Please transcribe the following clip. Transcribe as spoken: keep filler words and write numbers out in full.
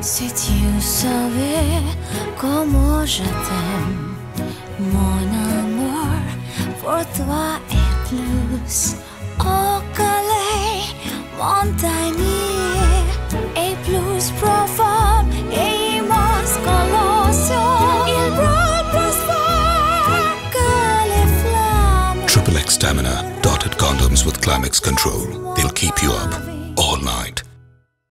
Si tu savais comment je t'aime, mon amour pour toi est plus au calais, montagneux et plus profond et immense que l'océan. Il brûle plus fort que les flammes. Triple X Stamina, dotted condoms with Climax control. They'll keep you up all night.